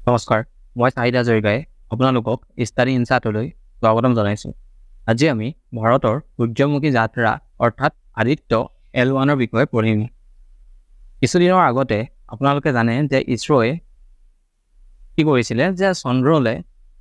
নমস্কাৰ, মই Sahid আপোনালোকক ষ্টাডি ইনচাইটলৈ স্বাগতম জনাইছোঁ। আজি আমি ভাৰতৰ সূৰ্যমুখী যাত্ৰা অৰ্থাৎ আদিত্য L1ৰ বিষয়ে পঢ়িম। কিছুদিনৰ আগতে আপোনালোকে জানে যে ইছৰোৱে কি কৰিছিলে যে চন্দ্ৰলৈ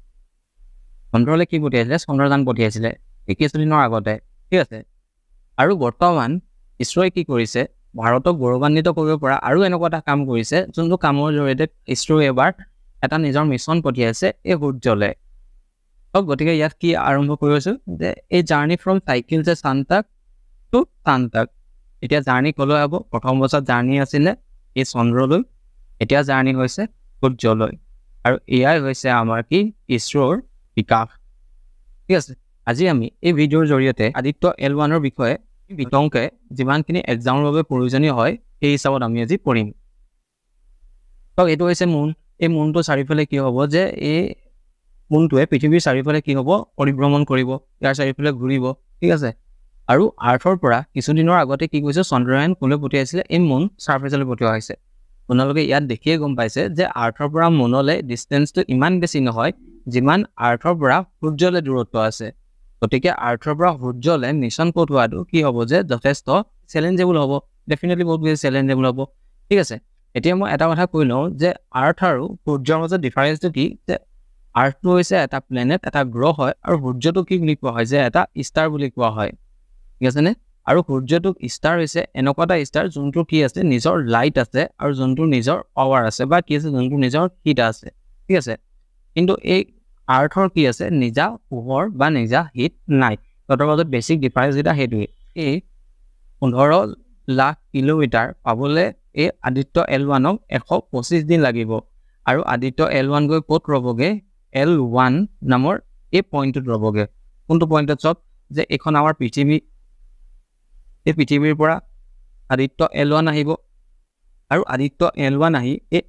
কি পঠিয়াইছিলে, চন্দ্ৰযান পঠিয়াইছিলে কিছুদিনৰ আগতে, ঠিক আছে। আৰু বৰ্তমান ইছৰোৱে কি কৰিছে, ভাৰতক গৌৰৱান্বিত কৰিব পৰা আৰু এনেকুৱা এটা কাম কৰিছে যোনটো কামৰ জৰিয়তে ইছৰোৱে এবাৰ এটা নিজৰ মিছন পঠিয়াইছে এই সূৰ্যলৈ। গতিকে ইয়াত কি আৰম্ভ কৰিছোঁ যে এই জাৰ্ণি ফ্ৰম চাইকেল যে চান্তাক টু চান্তাক। এতিয়া জাৰ্ণি ক'লৈ হ'ব? প্ৰথম বছৰত জাৰ্ণি আছিলে এই চন্দ্ৰলৈ, এতিয়া জাৰ্ণি হৈছে সূৰ্যলৈ। আৰু এয়াই হৈছে আমাৰ কি ইছৰোৰ বিকাশ, ঠিক আছে। আজি আমি এই ভিডিঅ'ৰ জৰিয়তে আদিত্য L1ৰ বিষয়ে বিতংকে যিমানখিনি এক্সামৰ বাবে প্ৰয়োজনীয় হয় সেই হিচাপত আমি আজি পঢ়িম। এইটো হৈছে মুন। এই মুনটো চাৰিওফালে কি হ'ব যে এই মুনটোৱে পৃথিৱীৰ চাৰিওফালে কি হ'ব, পৰিভ্ৰমণ কৰিব, ইয়াৰ চাৰিওফালে ঘূৰিব, ঠিক আছে। আৰু আৰ্থৰ পৰা কিছুদিনৰ আগতে কি কৈছে, চন্দ্ৰযান ক'লৈ পঠিয়াইছিলে, এই মুন ছাৰ্ফেচলৈ পঠিওৱা হৈছে। আপোনালোকে ইয়াত দেখিয়ে গম পাইছে যে আৰ্থৰ পৰা মুনলৈ ডিষ্টেঞ্চটো ইমান বেছি নহয় যিমান আৰ্থৰ পৰা সূৰ্যলৈ দূৰত্ব আছে। গতিকে আৰ্থৰ পৰা সূৰ্যলৈ মিছন পঠোৱাটো কি হ'ব যে যথেষ্ট চেলেঞ্জেবল হ'ব, ডেফিনেটলি বহুত বেছি চেলেঞ্জেবল হ'ব, ঠিক আছে। এতিয়া মই এটা কথা কৈ লওঁ যে আৰ্থ আৰু সূৰ্যৰ মাজত ডিফাৰেঞ্চটো কি, যে আৰ্থটো হৈছে এটা প্লেনেট, এটা গ্ৰহ হয়, আৰু সূৰ্যটো কি বুলি কোৱা হয় যে এটা ষ্টাৰ বুলি কোৱা হয়, ঠিক আছেনে। আৰু সূৰ্যটোক ষ্টাৰ হৈছে এনেকুৱা এটা ষ্টাৰ যোনটোৰ কি আছে, নিজৰ লাইট আছে আৰু যোনটোৰ নিজৰ পাৱাৰ আছে, বা কি আছে যোনটোৰ নিজৰ হিট আছে, ঠিক আছে। কিন্তু এই আৰ্থৰ কি আছে, নিজা পোহৰ বা নিজা হিট নাই। সিহঁতৰ মাজত বেছিক ডিফাৰেঞ্চ এটা সেইটোৱে। এই 15 লাখ কিলোমিটাৰ পাবলৈ এই আদিত্য L1ক 125 দিন লাগিব। আৰু আদিত্য L1 গৈ ক'ত ৰ'বগৈ, L1 নামৰ এই পইণ্টটোত ৰ'বগৈ। কোনটো পইণ্টত? চব যে এইখন আমাৰ পৃথিৱী, এই পৃথিৱীৰ পৰা আদিত্য L1 আহিব, আৰু আদিত্য L1 আহি এই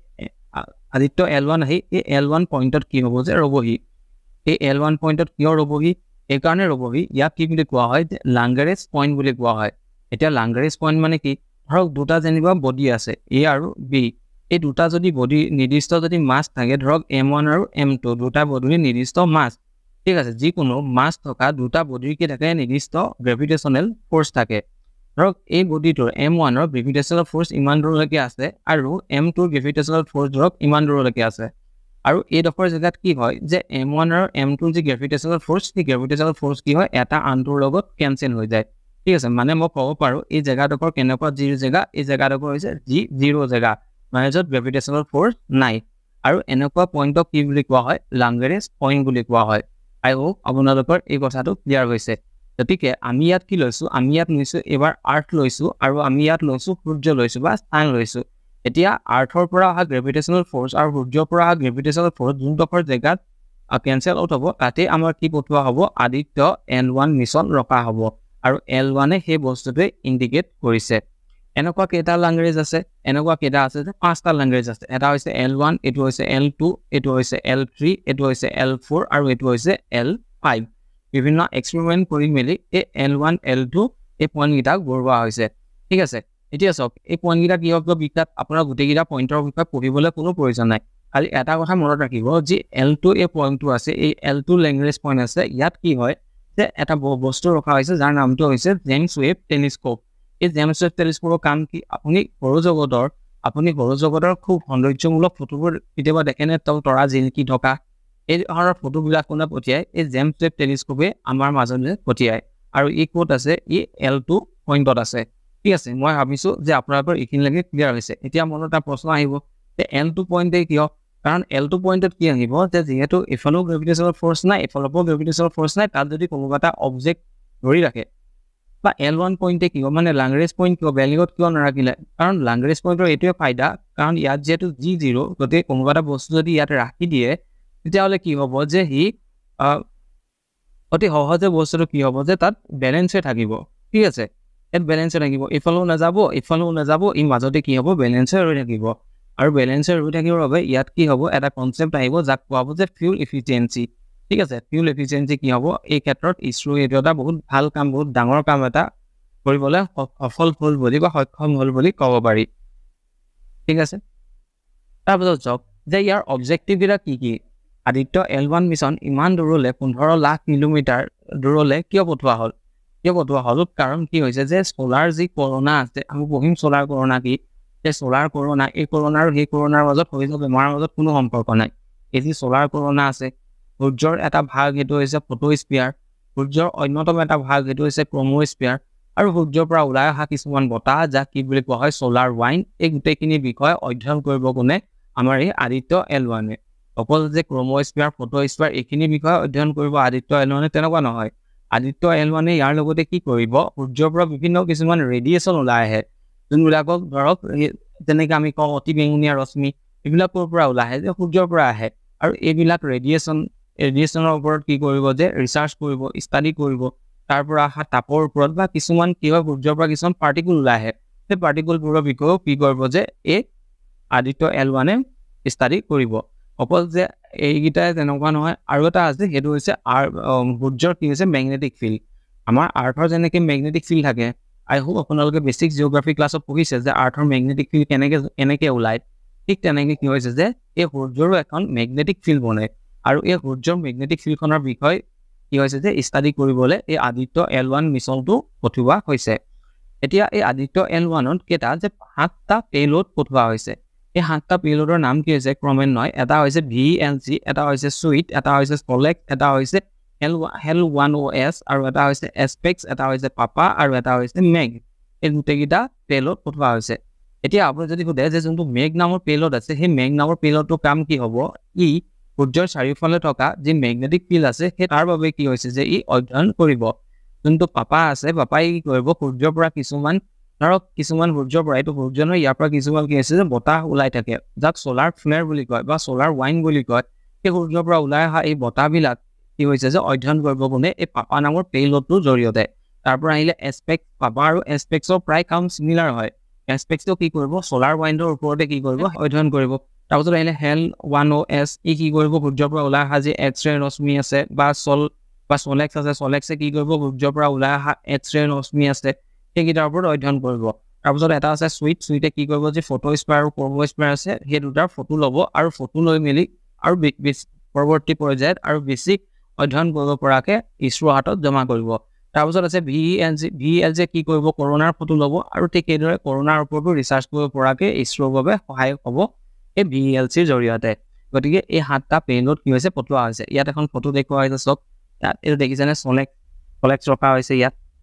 L1 পইণ্টত কি হ'ব যে ৰ'বহি। এই L1 পইণ্টত কিয় ৰ'বহি? এইকাৰণে ৰ'বহি, ইয়াক কি বুলি কোৱা হয় যে লাংগাৰেজ পইণ্ট বুলি কোৱা হয়। এতিয়া লাংগাৰেজ পইণ্ট মানে কি, ধৰক দুটা যেনিবা বডি আছে A আৰু B, এই দুটা যদি বডি নিৰ্দিষ্ট যদি মাছ থাকে, ধৰক M1 আৰু M2 দুটা বডিৰ নিৰ্দিষ্ট মাছ, ঠিক আছে। যিকোনো মাছ থকা দুটা বডিৰ কি থাকে, নিৰ্দিষ্ট গ্ৰেভিটেশ্যনেল ফ'ৰ্চ থাকে। ধৰক এই বডিটোৰ M1ৰ গ্ৰেভিটেশ্যনেল ফ'ৰ্চ ইমান দূৰলৈকে আছে আৰু M2ৰ গ্ৰেভিটেশ্যনেল ফ'ৰ্চ ধৰক ইমান দূৰলৈকে আছে। আৰু এইডোখৰ জেগাত কি হয় যে M1 আৰু M2ৰ যি গ্ৰেভিটেশ্যনেল ফ'ৰ্চ, সেই গ্ৰেভিটেশ্যনেল ফ'ৰ্চ কি হয়, এটা আনটোৰ লগত কেনচেল হৈ যায়, ঠিক আছে। মানে মই ক'ব পাৰোঁ এই জেগাডোখৰ কেনেকুৱা জিৰ' জেগা, এই জেগাডোখৰ হৈছে জিৰ' জেগা, মানে য'ত গ্ৰেভিটেশ্যনেল ফ'ৰ্চ নাই। আৰু এনেকুৱা পইণ্টক কি বুলি কোৱা হয়, লাংগাৰেজ পইণ্ট বুলি কোৱা হয়। আই হোপ আপোনালোকৰ এই কথাটো ক্লিয়াৰ হৈছে। গতিকে আমি ইয়াত কি লৈছোঁ, আমি ইয়াত লৈছোঁ এইবাৰ আৰ্থ লৈছোঁ, আৰু আমি ইয়াত লৈছোঁ সূৰ্য লৈছোঁ বা চান লৈছোঁ। এতিয়া আৰ্থৰ পৰা অহা গ্ৰেভিটেশ্যনেল ফ'ৰ্চ আৰু সূৰ্যৰ পৰা অহা গ্ৰেভিটেশ্যনেল ফ'ৰ্চ যোনডোখৰ জেগাত কেনচেল আউট হ'ব, তাতে আমাৰ কি পঠোৱা হ'ব, আদিত্য L1 মিছন ৰখা হ'ব। আৰু L1এ সেই বস্তুটোৱে ইণ্ডিকেট কৰিছে। এনেকুৱা কেইটা লাংগুৱেজ আছে, এনেকুৱা কেইটা আছে যে 5টা লাংগুৱেজ আছে। এটা হৈছে L1, এইটো হৈছে L2, এইটো হৈছে L3, এইটো হৈছে L4, আৰু এইটো হৈছে L5। বিভিন্ন এক্সপেৰিমেণ্ট কৰি মেলি এই L1, L2 এই পইণ্টকেইটাক বঢ়োৱা হৈছে, ঠিক আছে। এতিয়া চাওক এই পইণ্টকেইটা কি হ'ব বিখ্যাত, আপোনাৰ গোটেইকেইটা পইণ্টৰ বিষয়ে পঢ়িবলৈ কোনো প্ৰয়োজন নাই। খালি এটা কথা মনত ৰাখিব, যি L2 এই পইণ্টটো আছে, এই L2 লেংগুৱেজ পইণ্ট আছে, ইয়াত কি হয় যে এটা বস্তু ৰখা হৈছে যাৰ নামটো হৈছে জেমছ ৱেব টেলিস্কোপ। এই জেমছ ৱেব টেলিস্কোপৰ কাম কি, আপুনি সৌৰজগতৰ খুব সৌন্দৰ্যমূলক ফটোবোৰ কেতিয়াবা দেখেনে, তৰা জিলিকি থকা এই ধৰণৰ ফটোবিলাক কোনে পঠিয়াই, এই জেমছ ৱেব টেলিস্কোপে আমাৰ মাজলৈ পঠিয়ায়। আৰু ই ক'ত আছে, ই L2 পইণ্টত আছে, ঠিক আছে। মই ভাবিছোঁ যে আপোনালোকৰ এইখিনিলৈকে ক্লিয়াৰ হৈছে। এতিয়া মনত এটা প্ৰশ্ন আহিব যে L2 পইণ্টে কিয়, কাৰণ L2 পইণ্টত কি আহিব যে যিহেতু এইফালেও গ্ৰেভিটেশ্যনেল ফ'ৰ্চ নাই, এইফালৰ পৰাও গ্ৰেভিটেশ্যনেল ফ'ৰ্চ নাই, তাত যদি কোনোবা এটা অবজেক্ট ধৰি ৰাখে, বা L1 পইণ্টে কিয়, মানে লাংগাৰেজ পইণ্ট কিয় বেলেগত কিয় নাৰাখিলে, কাৰণ লাংগাৰেজ পইণ্টৰ এইটোৱে ফাইদা, কাৰণ ইয়াত যিহেতু G0, গতিকে কোনোবা এটা বস্তু যদি ইয়াত ৰাখি দিয়ে, তেতিয়াহ'লে কি হ'ব যে সি অতি সহজে বস্তুটো কি হ'ব যে তাত বেলেঞ্চ হৈ থাকিব, ঠিক আছে। ইয়াত বেলেঞ্চ হৈ থাকিব, ইফালেও নাযাব, ই মাজতে কি হ'ব, বেলেঞ্চ হৈ থাকিব। আৰু বেলেঞ্চ হৈ থাকিবৰ বাবে ইয়াত কি হ'ব, এটা কনচেপ্ট আহিব যাক কোৱা হ'ব যে ফিউল এফিচিয়েঞ্চি, ঠিক আছে। ফিউল এফিচিয়েঞ্চি কি হ'ব, এই ক্ষেত্ৰত ইছৰো এইটো এটা বহুত ভাল কাম, বহুত ডাঙৰ কাম এটা কৰিবলৈ সফল হ'ল বুলি বা সক্ষম হ'ল বুলি ক'ব পাৰি, ঠিক আছে। তাৰপিছত চাওক যে ইয়াৰ অবজেক্টিভ কেইটা কি আদিত্য L1 মিছন ইমান দূৰলৈ 15 লাখ কিলোমিটাৰ দূৰলৈ কিয় পঠোৱা হ'ল কাৰণ কি হৈছে যে সোলাৰ যি কৰোনা আছে আমি পঢ়িম সোলাৰ কৰোনা কি যে সোলাৰ কৰোনা এই কৰোনা আৰু সেই কৰোনাৰ মাজত হৈ যোৱা বেমাৰৰ মাজত কোনো সম্পৰ্ক নাই এই যি সোলাৰ কৰোনা আছে সূৰ্যৰ এটা ভাগ সেইটো হৈছে ফটোস্ফিয়াৰ সূৰ্যৰ অন্যতম এটা ভাগ সেইটো হৈছে ক্ৰোমোস্ফিয়াৰ আৰু সূৰ্যৰ পৰা ওলাই অহা কিছুমান বতাহ যাক কি বুলি কোৱা হয় সোলাৰ ওয়াইণ্ড এই গোটেইখিনি বিষয় অধ্যয়ন কৰিব কোনে আমাৰ এই আদিত্য L1 অকল যে ক্ৰোমোস্ফিয়াৰ ফটোস্ফিয়াৰ এইখিনি বিষয় অধ্যয়ন কৰিব আদিত্য L1 তেনেকুৱা নহয় আদিত্য L1 ইয়াৰ লগতে কি কৰিব সূৰ্যৰ পৰা বিভিন্ন কিছুমান ৰেডিয়েচন ওলাই আহে যোনবিলাকক ধৰক যেনেকৈ আমি কওঁ অতি বেঙুনীয়া ৰশ্মি এইবিলাকৰ পৰা ওলাই আহে যে সূৰ্যৰ পৰা আহে আৰু এইবিলাক ৰেডিয়েচনৰ ওপৰত কি কৰিব যে ৰিচাৰ্চ কৰিব ষ্টাডি কৰিব তাৰ পৰা অহা তাপৰ ওপৰত বা কিছুমান কি হয় সূৰ্যৰ পৰা কিছুমান পাৰ্টিকুল ওলাই আহে সেই পাৰ্টিকুলবোৰৰ বিষয়েও কি কৰিব যে এই আদিত্য L1 ষ্টাডি কৰিব অকল যে এইকেইটাই তেনেকুৱা নহয় আৰু এটা আছে সেইটো হৈছে সূৰ্যৰ কি হৈছে মেগনেটিক ফিল্ড আমাৰ আৰ্থৰ যেনেকৈ মেগনেটিক ফিল্ড থাকে আই হোপ আপোনালোকে বেছিক জিঅ'গ্ৰাফি ক্লাছত পঢ়িছে যে আৰ্থৰ মেগনেটিক ফিল্ড কেনেকৈ ওলায় ঠিক তেনেকৈ কি হৈছে যে এই সূৰ্যৰো এখন মেগনেটিক ফিল্ড বনে আৰু এই সূৰ্যৰ মেগনেটিক ফিল্ডখনৰ বিষয় কি হৈছে যে ষ্টাডি কৰিবলৈ এই আদিত্য L1 মিছনটো পঠিওৱা হৈছে এতিয়া এই আদিত্য L1ত কেইটা যে 7টা পেলোড পঠিওৱা হৈছে এই 7টা পেলোডৰ নাম কি হৈছে ক্ৰমান্বয়ে এটা হৈছে VLC এটা হৈছে সুইট এটা হৈছে সলেক্ট এটা হৈছে L1OS আৰু এটা হৈছে এস্পেক্স এটা হৈছে পাপা আৰু এটা হৈছে মেগ এই গোটেইকেইটা পেলোড পঠিওৱা হৈছে এতিয়া আপুনি যদি সুধে যে যোনটো মেগ নামৰ পেলোড আছে সেই মেগ নামৰ পেলোডটোৰ কাম কি হ'ব ই সূৰ্যৰ চাৰিওফালে থকা যি মেগনেটিক ফিল্ড আছে সেই তাৰ বাবে কি হৈছে যে ই অধ্যয়ন কৰিব যোনটো পাপা আছে পাপাই কি কৰিব সূৰ্যৰ পৰা কিছুমান সূৰ্যৰ পৰা এইটো সূৰ্য নহয় ইয়াৰ পৰা কিছুমান কি আছে যে বতাহ ওলাই থাকে যাক সোলাৰ ফ্লেয়াৰ বুলি কয় বা সোলাৰ ওয়াইণ্ড বুলি কয় সেই সূৰ্যৰ পৰা ওলাই অহা এই বতাহবিলাক কি হৈছে যে অধ্যয়ন কৰিব কোনে এই পাপা নামৰ পেলোডটোৰ জৰিয়তে তাৰ পৰা আহিলে এস্পেক্ট পাপা আৰু এস্পেক্টৰ প্ৰায় কাম সিমিলাৰ হয় এস্পেক্টটো কি কৰিব সোলাৰ ওয়াইণ্ডৰ ওপৰতে কি কৰিব অধ্যয়ন কৰিব তাৰপিছত আহিলে L1OS ই কি কৰিব সূৰ্যৰ পৰা ওলাই অহা যি এক্স-ৰে ৰশ্মি আছে বা সলেক্স আছে সলেক্সে কি কৰিব সূৰ্যৰ পৰা ওলাই অহা এক্স-ৰে ৰশ্মি আছে সেইকেইটাৰ ওপৰত অধ্যয়ন কৰিব তাৰপিছত এটা আছে সুইটে কি কৰিব যে ফটোস্ফিয়াৰ আৰু ক্ৰোমোস্ফিয়াৰ আছে সেই দুটাৰ ফটো ল'ব আৰু ফটো লৈ মেলি আৰু পৰৱৰ্তী পৰ্যায়ত আৰু বেছি অধ্যয়ন কৰিব পৰাকে ইছৰো হাতত জমা কৰিব তাৰপিছত আছে VLC কি কৰিব কৰোনাৰ ফটো ল'ব আৰু ঠিক সেইদৰে কৰোনাৰ ওপৰতো ৰিচাৰ্চ কৰিব পৰাকে ইছৰোৰ বাবে সহায়ক হ'ব এই VLCৰ জৰিয়তে গতিকে এই 7টা পেলোড কি হৈছে পঠোৱা হৈছে ইয়াত এখন ফটো দেখুওৱা হৈছে চক এইটো দেখিছেনে সলেক্স ৰখা হৈছে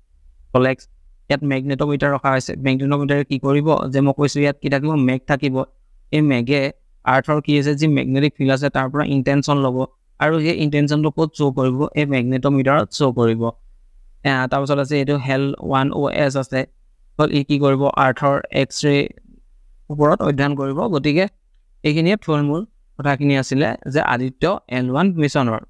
ইয়াত মেগনেটোমিটাৰ ৰখা হৈছে মেগনেটোমিটাৰে কি কৰিব যে মই কৈছোঁ ইয়াত কি থাকিব মেগ থাকিব এই মেগে আৰ্থৰ কি আছে যি মেগনেটিক ফিল্ড আছে তাৰ পৰা ইণ্টেনশ্যন ল'ব আৰু সেই ইণ্টেনশ্যনটো ক'ত শ্ব' কৰিব এই মেগনেটোমিটাৰত শ্ব' কৰিব তাৰপিছত আছে এইটো L1OS আছে ই কি কৰিব আৰ্থৰ এক্স-ৰে ওপৰত অধ্যয়ন কৰিব গতিকে এইখিনিয়ে থুলমূল কথাখিনি আছিলে যে আদিত্য L1 মিছনৰ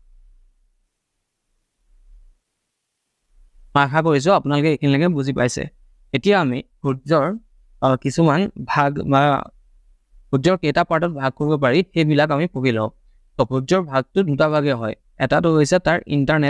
আশা কৰিছোঁ আপোনালোকে এইখিনিলৈকে বুজি পাইছে এতিয়া আমি সূৰ্যৰ কিছুমান ভাগ বা সূৰ্যৰ কেইটা পাৰ্টত ভাগ কৰিব পাৰি সেইবিলাক আমি পঢ়ি লওঁ তো সূৰ্যৰ ভাগটো দুটা ভাগে হয় এটাটো হৈছে তাৰ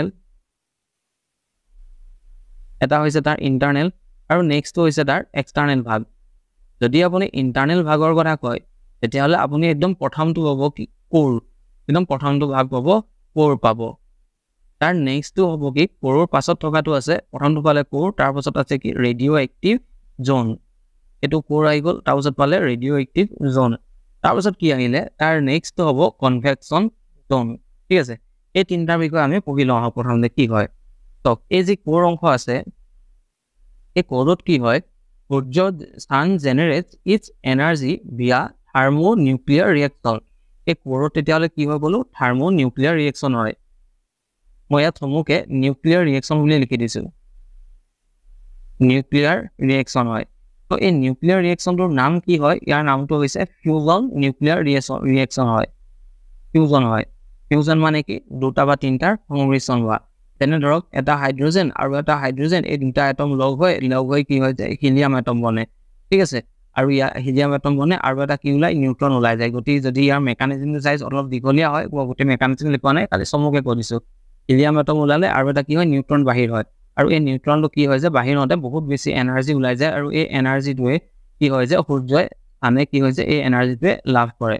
ইণ্টাৰনেল আৰু নেক্সটটো হৈছে তাৰ এক্সটাৰ্নেল ভাগ যদি আপুনি ইণ্টাৰনেল ভাগৰ কথা কয় তেতিয়াহ'লে আপুনি একদম প্ৰথমটো হ'ব কি কোৰ একদম প্ৰথমটো ভাগ পাব কোৰ পাব তাৰ নেক্সটটো হ'ব কি কোৰৰ পাছত থকাটো আছে প্ৰথমটো পালে কোৰ তাৰপাছত আছে কি ৰেডিঅ' এক্টিভ জোন এইটো কোৰ আহি গ'ল তাৰপাছত পালে ৰেডিঅ' এক্টিভ জোন তাৰপাছত কি আহিলে তাৰ নেক্সটটো হ'ব কনভেকশ্যন জোন ঠিক আছে এই তিনিটাৰ বিষয়ে আমি পঢ়ি লওঁ প্ৰথমতে কি হয় তো এই যি কোৰ অংশ আছে এই কোৰত কি হয় সূৰ্য sun generates its energy via thermonuclear reaction এই কোৰত তেতিয়াহ'লে কি হয় বোলো থাৰ্মোনিউক্লিয়াৰ ৰিয়েকশ্যন হয় মই ইয়াত চমুকে নিউক্লিয়াৰ ৰিয়েকশ্যন বুলি লিখি দিছোঁ নিউক্লিয়াৰ ৰিয়েকশ্যন হয় তো এই নিউক্লিয়াৰ ৰিয়েকশ্যনটোৰ নাম কি হয় ইয়াৰ নামটো হৈছে ফিউজন নিউক্লিয়াৰ ৰিয়েকশ্যন হয় ফিউজন মানে কি দুটা বা তিনিটাৰ সংমিশ্ৰণ হোৱা তেনে ধৰক এটা হাইড্ৰজেন আৰু এটা হাইড্ৰজেন এই দুটা এটম লগ হৈ কি হয় যায় হিলিয়াম এটম বনে ঠিক আছে আৰু ইয়াৰ হিলিয়াম এটম বনে আৰু এটা কি ওলাই নিউট্ৰন ওলাই যায় গতিকে যদি ইয়াৰ মেকানিজমটো চাইজ অলপ দীঘলীয়া হয় গোটেই মেকানিজম লিখোৱা নাই খালি চমুকে কৈ দিছোঁ হিলিয়াম এটম ওলালে আৰু এটা কি হয় নিউট্ৰন বাহিৰ হয় আৰু এই নিউট্ৰনটো কি হয় যে বাহিৰ হওঁতে বহুত বেছি এনাৰ্জি ওলাই যায় আৰু এই এনাৰ্জিটোৱে কি হয় যে সূৰ্যই আনে কি হৈছে এই এনাৰ্জিটোৱে লাভ কৰে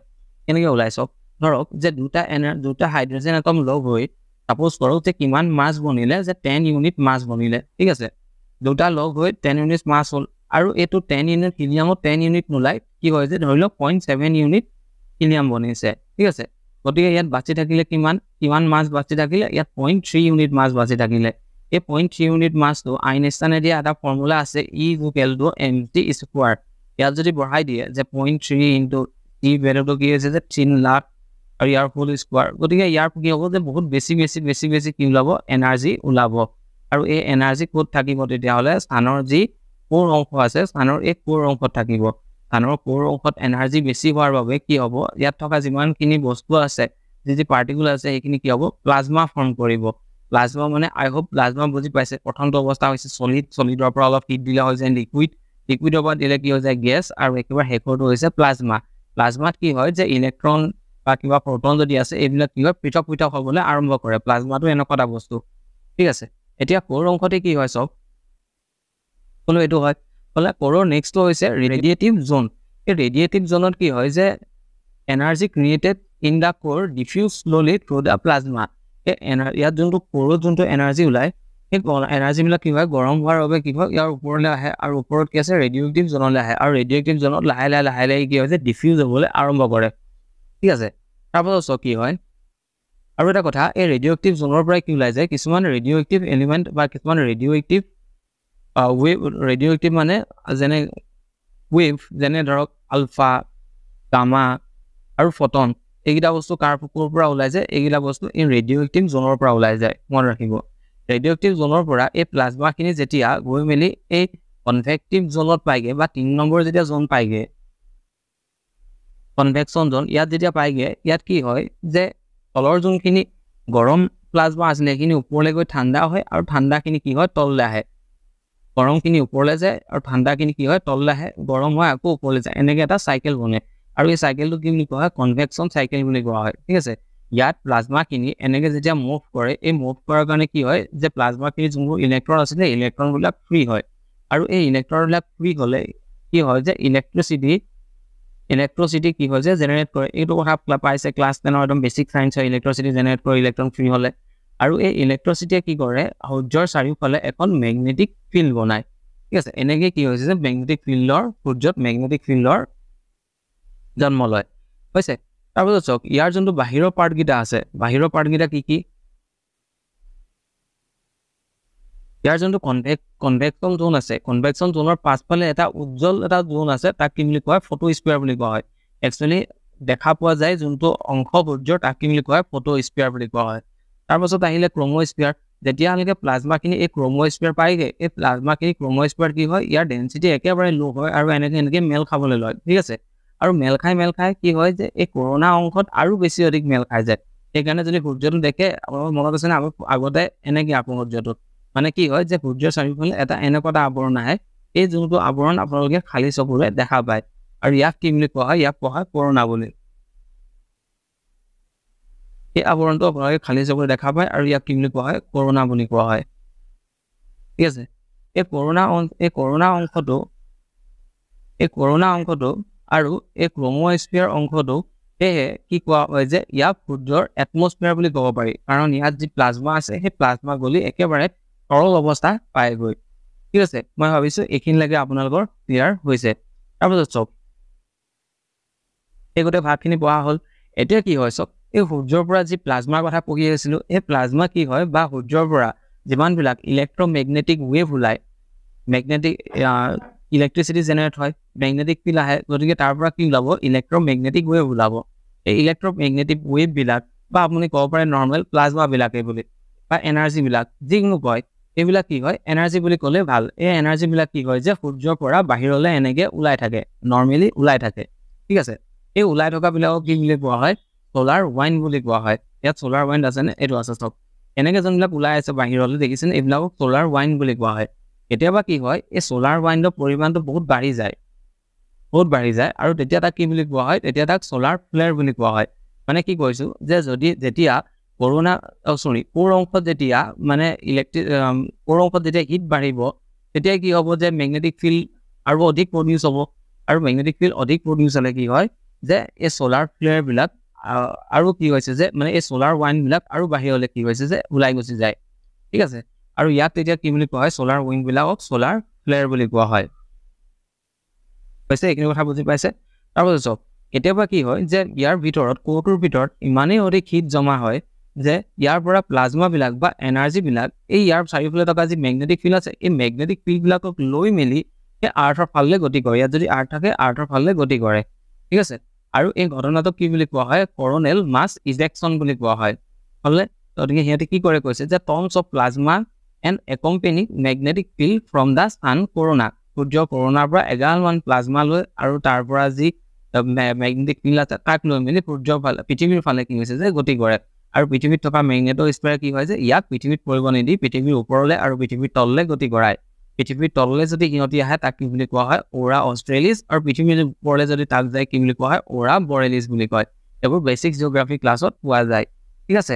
কেনেকৈ ওলাই চাওক ধৰক যে দুটা হাইড্ৰোজেন এটম লগ হৈ সাপোজ কৰক যে কিমান মাছ বনিলে যে 10 ইউনিট মাছ বনিলে ঠিক আছে দুটা লগ হৈ 10 ইউনিট মাছ হ'ল আৰু এইটো 10 ইউনিট হিলিয়ামত 10 ইউনিট নোলাই কি হয় যে ধৰি লওক 0.7 ইউনিট হিলিয়াম বনিছে ঠিক আছে গতিকে ইয়াত বাচি থাকিলে কিমান মাছ বাচি থাকিলে ইয়াত 0.3 ইউনিট মাছ বাচি থাকিলে এই 0.3 ইউনিট মাছটো আইনষ্টাইনে দিয়া এটা ফৰ্মুলা আছে E=mc স্কয়াৰ ইয়াত যদি বঢ়াই দিয়ে যে 0.3 ইনটু টি ভ্যালুটো কি হৈছে যে 3 লাখ আৰু ইয়াৰ হোল স্কয়াৰ গতিকে ইয়াৰ কি হ'ব যে বহুত বেছি কি ওলাব এনাৰ্জি ওলাব আৰু এই এনাৰ্জি ক'ত থাকিব তেতিয়া হলে স্থানৰ যি কোৰ অংশ আছে স্থানৰ এই কোৰ অংশত থাকিব স্থানৰ কোৰ অংশত এনাৰ্জি বেছি হোৱাৰ বাবে কি হ'ব ইয়াত থকা যিমানখিনি বস্তু আছে যি পাৰ্টিকুল আছে সেইখিনি কি হ'ব প্লাজমা ফৰ্ম কৰিব প্লাজমা মানে আই হোপ প্লাজমা বুজি পাইছে প্ৰথমটো অৱস্থা হৈছে সলিডৰ পৰা অলপ হিট দিলে হৈ যায় লিকুইডৰ পৰা দিলে কি হৈ যায় গেছ আৰু একেবাৰে শেষৰটো হৈছে প্লাজমাত কি হয় যে ইলেক্ট্ৰন বা কিবা প্ৰটন যদি আছে এইবিলাক কি হয় পৃথক হ'বলৈ আৰম্ভ কৰে প্লাজমাটো এনেকুৱা এটা বস্তু ঠিক আছে এতিয়া কোৰ অংশতে কি হয় সব কোনো এটো হয় বলে কোৰৰ নেক্সটটো হৈছে ৰেডিয়েটিভ জোন এই ৰেডিয়েটিভ জোনত কি হয় যে energy created in the core diffuse slowly through the plasma এই ইয়াত যোনটো কোৰৰ যোনটো এনাৰ্জি ওলাই এই এনাৰ্জি বিলাক কি হয় গৰম হোৱাৰ বাবে কি হয় ইয়াৰ ওপৰলৈ আহে আৰু ওপৰত কি আছে ৰেডিয়েটিভ জোনলৈ আহে আৰু ৰেডিয়েটিভ জোনত লাহে লাহে কি হয় যে ডিফিউজ হ'বলৈ আৰম্ভ কৰে ঠিক আছে তাৰপাছত কি হয় আৰু এটা কথা এই ৰেডিঅ'এক্টিভ জোনৰ পৰা কি ওলাই যায় কিছুমান ৰেডিঅ'এক্টিভ এলিমেন্ট বা কিছুমান ৰেডিঅ'এক্টিভ ৰেডিঅ'এক্টিভ মানে যেনে ৱেভ যেনে ধৰক আলফা গামা আৰু ফটন এইগিটা বস্তু কাৰ পৰা ওলাই যায় এইগিটা বস্তু এই ৰেডিঅ'এক্টিভ জোনৰ পৰা ওলাই যায় মন ৰাখিব ৰেডিঅ'এক্টিভ জোনৰ পৰা এই প্লাজমাখিনি যেতিয়া গৈ মেলি এই কনভেক্টিভ জোনত পাইগে বা 3 নম্বৰ যেতিয়া জোন পাইগে কনভেকশন জোন ইয়াত যেতিয়া পাইগে ইয়াত কি হয় যে তলৰ যোনখিনি গৰম প্লাজমা আছে সেইখিনি ওপৰলৈ গৈ ঠাণ্ডা হয় আৰু ঠাণ্ডাখিনি কি হয় তললৈ আহে গৰমখিনি ওপৰলৈ যায় আৰু ঠাণ্ডাখিনি কি হয় তললৈ আহে গৰম হয় আকৌ ওপৰলৈ যায় এনেকৈ এটা সাইকেল বনে আৰু এই সাইকেলটো কি বুলি কোৱা হয় কনভেকশন সাইকেল বুলি কোৱা হয় ঠিক আছে ইয়াত প্লাজমাখিনি এনেকৈ যেতিয়া মুভ কৰে এই মুভ কৰাৰ কাৰণে কি হয় যে প্লাজমাখিনি যোনবোৰ ইলেক্ট্ৰন আছে ইলেক্ট্ৰনবিলাক ফ্ৰী হয় আৰু এই ইলেক্ট্ৰনবিলাক ফ্ৰী হ'লে কি হয় যে ইলেক্ট্ৰিচিটি কি হয় যে জেনাৰেট কৰে এইটো কথা পাইছে ক্লাছ 10 ৰ একদম বেসিক সায়েন্সৰ ইলেক্ট্ৰিচিটি জেনাৰেট কৰে ইলেক্ট্ৰন ফ্ৰী হ'লে আৰু এই ইলেক্ট্ৰিচিটিয়ে কি কৰে সূৰ্যৰ চাৰিওফালে এখন ম্যাগনেটিক ফিল্ড বনায় ঠিক আছে এনেকৈ কি হৈছে যে ম্যাগনেটিক ফিল্ডৰ সূৰ্যত ম্যাগনেটিক ফিল্ডৰ জন্ম লয় হৈছে তাৰপিছত চক ইয়াৰ যোনটো বাহিৰৰ পাৰ্ট গিটা আছে বাহিৰৰ পাৰ্ট গিটা কি ইয়াৰ যোনটো কনভেকশন জোন আছে কনভেকশন জোনৰ পাছফালে এটা উজ্জ্বল এটা জোন আছে তাক কি বুলি কয় ফটোস্ফিয়াৰ বুলি কোৱা হয় একচুয়ালি দেখা পোৱা যায় যোনটো অংশ সূৰ্যৰ তাক কি বুলি কয় ফটোস্ফিয়াৰ বুলি কোৱা হয় তাৰপাছত আহিলে ক্ৰোমোস্ফিয়াৰ যেতিয়া আমি প্লাজমাখিনি এই ক্ৰোমোস্ফিয়াৰ পাইগে এই প্লাজমাখিনি ক্ৰোমোস্ফিয়াৰ কি হয় ইয়াৰ ডেনসিটি একেবাৰে লো হয় আৰু এনেকৈ মেল খাবলৈ লয় ঠিক আছে আৰু মেল খাই কি হয় যে এই কৰোনা অংশত আৰু বেছি অধিক মেল খাই যায় সেইকাৰণে যদি সূৰ্যটো দেখে আপোনাৰ মনত আছে না আগতে এনেকৈ আপোনাৰ সূৰ্যটো মানে কি হয় যে সূৰ্যৰ চাৰিওফালে এটা এনেকুৱা এটা আৱৰণ আহে এই যোনটো আৱৰণ আপোনালোকে খালি চকুৰে দেখা পায় আৰু ইয়াক কি বুলি কোৱা হয় ইয়াক কোৱা হয় কৰোনা বুলি এই আৱৰণটো আপোনালোকে খালি চকুৰে দেখা পায় আৰু ইয়াক কি বুলি কোৱা হয় কৰোনা বুলি কোৱা হয় ঠিক আছে এই কৰোনা অংশটো আৰু এই ক্ৰোমোস্ফিয়াৰ অংশটো সেয়ে কি কোৱা হয় যে ইয়াক সূৰ্যৰ এটমস্ফিয়াৰ বুলি ক'ব পাৰি কাৰণ ইয়াত যি প্লাজমা আছে সেই প্লাজমা গলি একেবাৰে তৰল অৱস্থা পায়গৈ ঠিক আছে মই ভাবিছো এইখিনিলৈকে আপোনালোকৰ ক্লিয়াৰ হৈছে তাৰপিছত চক এই গোটেই ভাগখিনি পঢ়া হ'ল এতিয়া কি হয় চক এই সূৰ্যৰ পৰা যি প্লাজমাৰ কথা পঢ়ি আহিছিলো এই প্লাজমা কি হয় বা সূৰ্যৰ পৰা যিমানবিলাক ইলেক্ট্ৰমেগনেটিক ৱেভ ওলাই ম্যাগনেটিক ইলেক্ট্ৰিচিটি জেনাৰেট হয় ম্যাগনেটিক ফিল্ড আহে গতিকে তাৰ পৰা কি ওলাব ইলেক্ট্ৰমেগনেটিক ৱেভ ওলাব এই ইলেক্ট্ৰমেগনেটিক ৱেভ বিলাক বা আপুনি ক'ব পাৰে নৰ্মেল প্লাজমা বিলাকে বুলি বা এনাৰ্জি বিলাক যিকোনো কয় এইবিলাক কি হয় এনাৰ্জি বুলি ক'লে ভাল এই এনাৰ্জি বিলাক কি হয় যে সূৰ্যৰ পৰা বাহিৰলৈ এনেকৈ ওলাই থাকে নৰ্মেলি ওলাই থাকে ঠিক আছে এই ওলাই থকা বিলাকক কি বুলি কোৱা হয় সোলাৰ ওয়াইন্ড বুলি কোৱা হয় ইয়াত সোলাৰ ওয়াইন্ড আছে নে এইটো আছে সব এনেকৈ যোনবিলাক ওলাই আছে বাহিৰলৈ দেখিছেনে এইবিলাকক সোলাৰ ওয়াইন্ড বুলি কোৱা হয় কেতিয়াবা কি হয় এই সোলাৰ ওয়াইন্ডৰ পৰিমাণটো বহুত বাঢ়ি যায় আৰু তেতিয়া তাক কি বুলি কোৱা হয় তেতিয়া তাক সোলাৰ ফ্লেয়াৰ বুলি কোৱা হয় মানে কি কৈছো যে যেতিয়া কোৰ অংশত যেতিয়া মানে কোৰ অংশত যেতিয়া হিট বাঢ়িব তেতিয়া কি হ'ব যে ম্যাগনেটিক ফিল্ড আৰু অধিক প্ৰডিউস হ'ব আৰু ম্যাগনেটিক ফিল্ড অধিক প্ৰডিউস হ'লে কি হয় যে এই সোলাৰ ফ্লেয়াৰ বিলাক আৰু কি হৈছে যে মানে এই সোলাৰ ওয়াইন বিলাক আৰু বাহিৰলৈ কি হৈছে যে ওলাই গুচি যায় ঠিক আছে আৰু ইয়াত তেতিয়া কি বুলি কোৱা হয় সোলাৰ উইং বিলাকক সোলাৰ ফ্লেয়াৰ বুলি কোৱা হয় পাইছে এইখিনি কথা বুজি পাইছে তাৰপিছত চক কেতিয়াবা কি হয় যে ইয়াৰ ভিতৰত কোটোৰ ভিতৰত ইমানেই অধিক হিট জমা হয় যে ইয়াৰ পৰা প্লাজমা বিলাক বা এনাৰ্জি বিলাক এই ইয়াৰ চাৰিওফালে থকা যি মেগনেটিক ফিল্ড আছে এই মেগনেটিক ফিল্ড বিলাকক লৈ মেলি এই আৰ্থৰ ফাললৈ গতি কৰে ইয়াত যদি আৰ্থ থাকে আৰ্থৰ ফাললৈ গতি কৰে ঠিক আছে আৰু এই ঘটনাটো কি বুলি কোৱা হয় কোৰোনেল মাছ ইজেকশ্যন বুলি কোৱা হয় হলে তদিকে হিয়াতে কি কৰে কৈছে যে tons of plasma and accompanying magnetic field from the sun corona সূৰ্য কোৰোনাৰ পৰা এগালমান প্লাজমা লৈ আৰু তাৰ পৰা যি মেগনেটিক ফিল্ড আছে তাক লৈ মেলি সূৰ্যৰ ফালে পৃথিৱীৰ ফালে কি হৈছে যে গতি কৰে আৰু পৃথিৱীত থকা মেগনেটোস্ফিয়াৰ কি হয় যে ইয়াক পৃথিৱীত পৰিব নিদি পৃথিৱীৰ ওপৰলৈ আৰু পৃথিৱীৰ তললৈ গতি কৰায় পৃথিৱীৰ তললৈ যদি ইহঁতি আহে তাক কি বুলি কোৱা হয় ওৰা অষ্ট্ৰেলিছ আৰু পৃথিৱীৰ ওপৰলৈ যদি তাক যায় কি বুলি কোৱা হয় ওৰা বৰেলিছ বুলি কয় এইবোৰ বেসিক জিওগ্ৰাফি ক্লাছত পোৱা যায় ঠিক আছে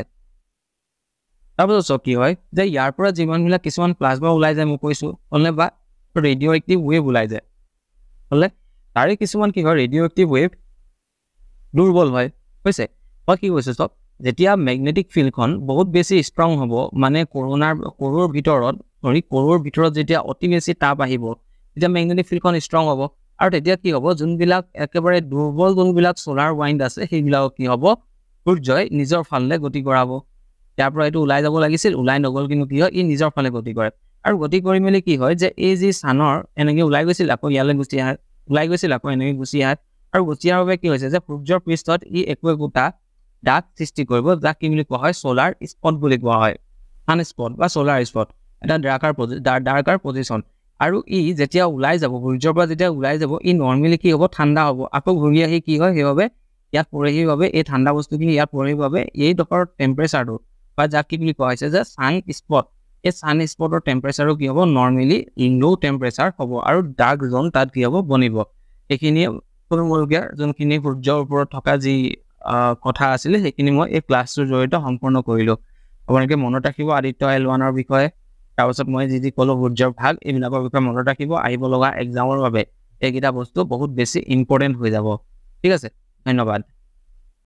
তাৰপিছত কি হয় যে ইয়াৰ পৰা যিমানবিলাক কিছুমান প্লাজমা ওলাই যায় মই কৈছো হলে বা ৰেডিঅ' এক্টিভ ৱেভ ওলাই যায় হলে তাৰে কিছুমান কি হয় ৰেডিঅ' এক্টিভ ৱেভ দুৰ্বল হয় হৈছে মই কি কৈছো সব যেতিয়া মেগনেটিক ফিল্ডখন বহুত বেছি ষ্ট্ৰং হ'ব মানে কোৰৰ ভিতৰত যেতিয়া অতি বেছি তাপ আহিব তেতিয়া মেগনেটিক ফিল্ডখন ষ্ট্ৰং হ'ব আৰু তেতিয়া কি হ'ব যোনবিলাক একেবাৰে দুৰ্বল যোনবিলাক সোলাৰ ওয়াইণ্ড আছে সেইবিলাক কি হ'ব সূৰ্যই নিজৰ ফাললৈ গতি কৰাব ইয়াৰ পৰা এইটো ওলাই যাব লাগিছিল ওলাই নগল কিন্তু কি হয় ই নিজৰ ফালে গতি কৰে আৰু গতি কৰি মেলি কি হয় যে এই যি সানৰ এনেকৈ ওলাই গৈছিল আকৌ ইয়ালৈ গুচি আহে ওলাই গৈছিল আকৌ এনেকৈ গুচি আহে আৰু গুচি অহাৰ বাবে কি হৈছে যে সূৰ্যৰ পৃষ্ঠত ই একোটা ডাক সৃষ্টি কৰিব যাক কি বুলি কোৱা হয় সোলাৰ স্পট বুলি কোৱা হয় সান স্পট বা সোলাৰ স্পট এটা ডাৰ্কাৰ পজিশন আৰু ই যেতিয়া ওলাই যাব সূৰ্যৰ পৰা যেতিয়া ওলাই যাব ই নৰমালি কি হ'ব ঠাণ্ডা হ'ব আকৌ ঘূৰি আহি কি হয় সেইভাবে ইয়াত পৰেহিৰ বাবে এই ঠাণ্ডা বস্তুখিনি ইয়াত পৰেহিৰ বাবে এই ডখৰ টেম্পাৰেচাৰটো বা যাক কি বুলি কোৱা হৈছে যে সান স্পট এই সান স্পটৰ টেম্পাৰেচাৰো কি হ'ব নৰমালি লো টেম্পাৰেচাৰ হ'ব আৰু ডাৰ্ক জোন তাত কি হ'ব বনিব এইখিনি কোনমলগীয়া যোনখিনি সূৰ্যৰ ওপৰত থকা যি কথা আছিলে সেইখিনি মই এই ক্লাছটোৰ জৰিয়তে সম্পূৰ্ণ কৰিলো আপোনালোকে মনত ৰাখিব আদিত্য L1ৰ বিষয়ে তাৰপিছত মই যি ক'লো সূৰ্যৰ ভাগ এইবিলাকৰ বিষয়ে মনত ৰাখিব আহিব লগা এক্সামৰ বাবে এইকেইটা বস্তু বহুত বেছি ইম্পৰ্টেণ্ট হৈ যাব ঠিক আছে ধন্যবাদ